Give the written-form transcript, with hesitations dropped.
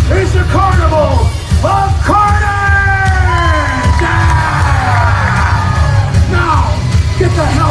is the Carnival of Carnage! Now, get the hell